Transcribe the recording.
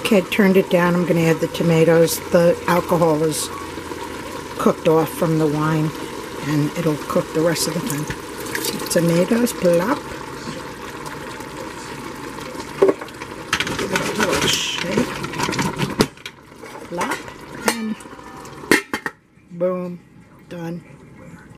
Okay, turned it down. I'm going to add the tomatoes. The alcohol is cooked off from the wine, and it'll cook the rest of the time. So tomatoes, plop. Give it a little shake. Plop, and boom, done.